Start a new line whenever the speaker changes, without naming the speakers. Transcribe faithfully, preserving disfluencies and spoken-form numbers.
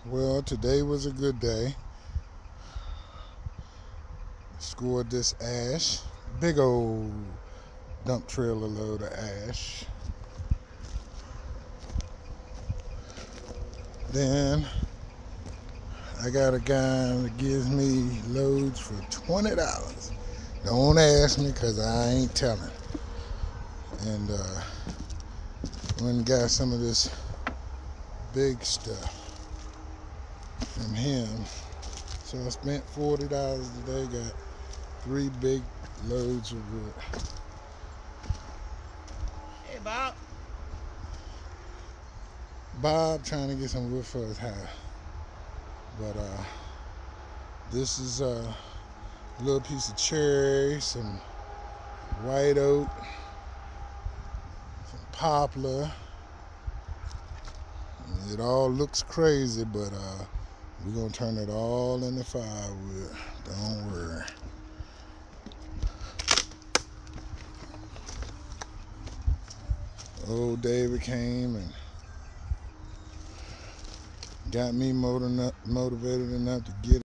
Well, today was a good day. Scored this ash. Big old dump trailer load of ash. Then I got a guy that gives me loads for twenty dollars. Don't ask me because I ain't telling. And uh, went and got some of this big stuff from him. So I spent forty dollars today, got three big loads of wood.
Hey, Bob.
Bob trying to get some wood for his house. But uh, this is uh, a little piece of cherry, some white oak, some poplar. It all looks crazy, but uh, we're going to turn it all into firewood. Don't worry. Old David came and got me motivated enough to get